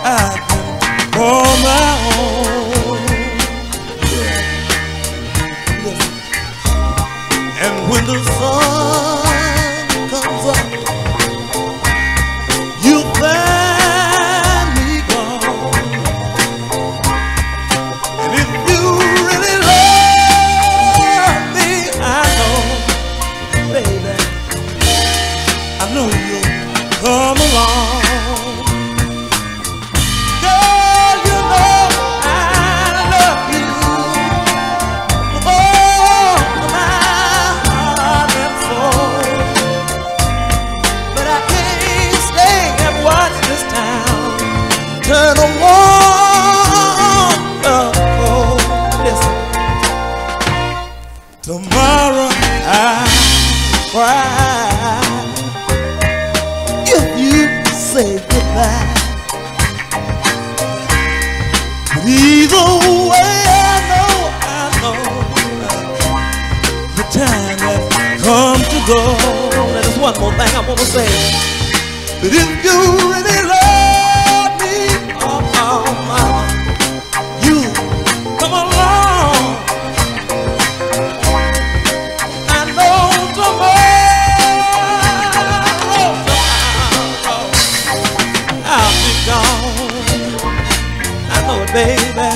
I can call my own. And when the sun comes up, you find me gone. And if you really love me, I know, baby, I know you'll come along. Girl, you know I love you with all of my heart and soul. But I can't stay and watch this town turn a warm cold. Listen, tomorrow I cry if you say goodbye. But either way, I know the time has come to go. And there's one more thing I want to say. But if you really love me, oh mama, you come along. I know tomorrow I'll be gone. I know it, baby.